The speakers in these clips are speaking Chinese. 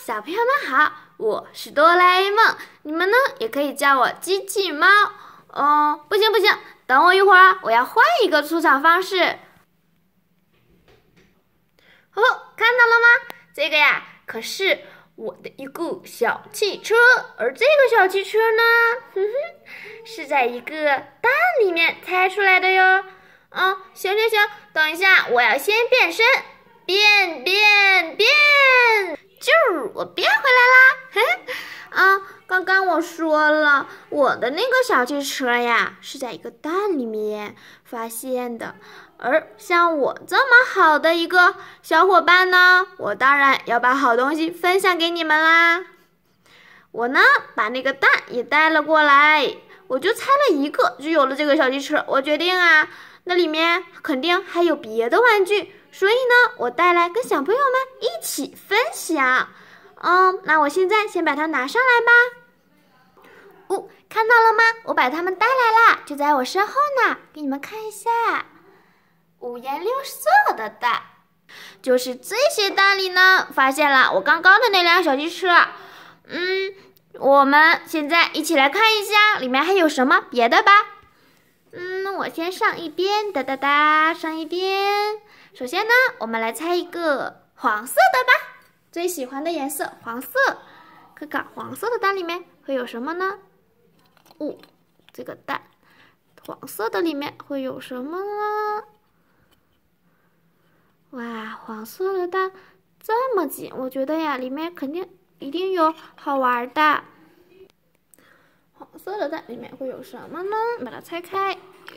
小朋友们好，我是哆啦 A 梦，你们呢也可以叫我机器猫。不行，等我一会儿，我要换一个出场方式。看到了吗？这个呀，可是我的一个小汽车，而这个小汽车呢，是在一个蛋里面拆出来的哟。行，等一下，我要先变身，变，我变回来啦！刚刚我说了，我的那个小汽车呀，是在一个蛋里面发现的。而像我这么好的一个小伙伴呢，我当然要把好东西分享给你们啦。我呢，把那个蛋也带了过来，我就拆了一个，就有了这个小汽车。我决定啊，那里面肯定还有别的玩具，所以呢，我带来跟小朋友们一起分享。那我现在先把它拿上来吧。看到了吗？我把它们带来啦，就在我身后呢，给你们看一下。五颜六色的蛋，就是这些蛋里呢，发现了我刚刚的那辆小汽车。我们现在一起来看一下里面还有什么别的吧。我先上一边，上一边。首先呢，我们来猜一个黄色的吧，最喜欢的颜色黄色。看看黄色的蛋里面会有什么呢？这个蛋，黄色的里面会有什么呢？哇，黄色的蛋这么紧，我觉得呀，里面一定有好玩的。黄色的蛋里面会有什么呢？把它拆开。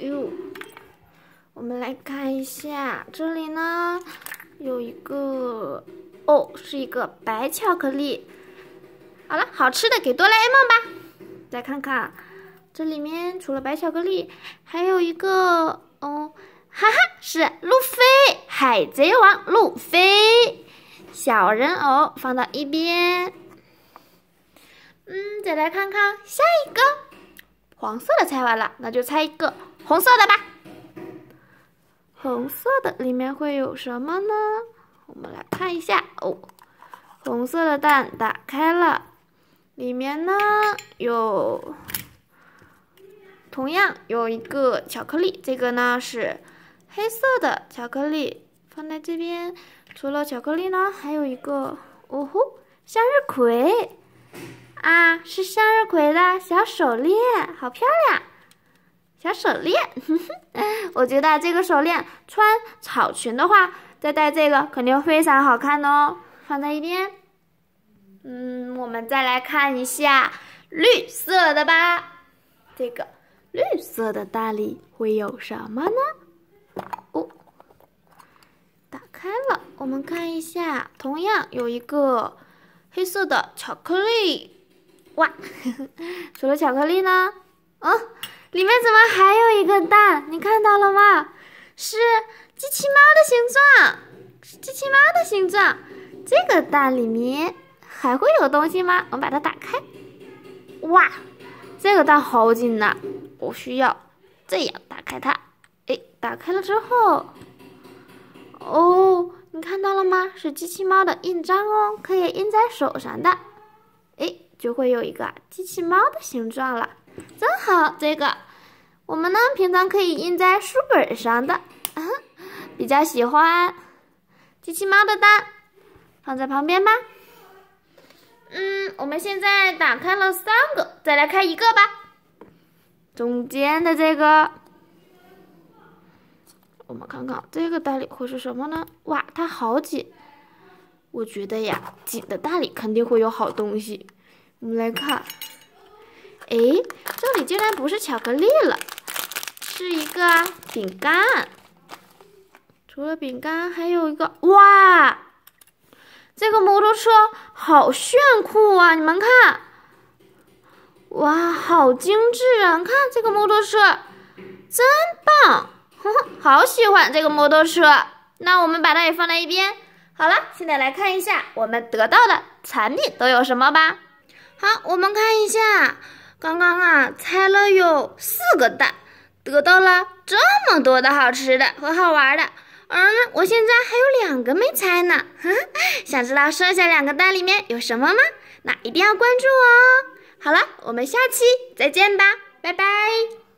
我们来看一下，这里呢有一个，是一个白巧克力。好了，好吃的给哆啦 A 梦吧。再看看，这里面除了白巧克力，还有一个，是路飞，海贼王路飞，小人偶放到一边。再来看看下一个，黄色的猜完了，那就猜一个红色的吧。红色的里面会有什么呢？我们来看一下。红色的蛋打开了，里面呢同样有一个巧克力，这个呢是黑色的巧克力，放在这边。除了巧克力呢，还有一个向日葵是向日葵的小手链，好漂亮！小手链，我觉得这个手链穿草裙的话，再戴这个肯定非常好看哦。放在一边。我们再来看一下绿色的吧。这个绿色的蛋里会有什么呢？打开了，我们看一下，同样有一个黑色的巧克力。除了巧克力呢？里面怎么还有一个蛋？你看到了吗？是机器猫的形状。这个蛋里面还会有东西吗？我们把它打开。这个蛋好紧呐，我需要这样打开它。打开了之后，你看到了吗？是机器猫的印章哦，可以印在手上的。就会有一个机器猫的形状了，真好。这个我们呢平常可以印在书本上的，比较喜欢机器猫的蛋，放在旁边吧。我们现在打开了3个，再来开一个吧。中间的这个，我们看看这个蛋里会是什么呢？它好紧，我觉得呀，紧的蛋里肯定会有好东西。我们来看，这里竟然不是巧克力了，是一个饼干。除了饼干，还有一个，这个摩托车好炫酷啊！你们看，好精致啊！看这个摩托车，真棒，好喜欢这个摩托车。那我们把它也放在一边。好了，现在来看一下我们得到的产品都有什么吧。好，我们看一下，刚刚拆了有4个蛋，得到了这么多的好吃的和好玩的， 而我现在还有2个没猜呢。想知道剩下2个蛋里面有什么吗？那一定要关注我哦。好了，我们下期再见吧，拜拜。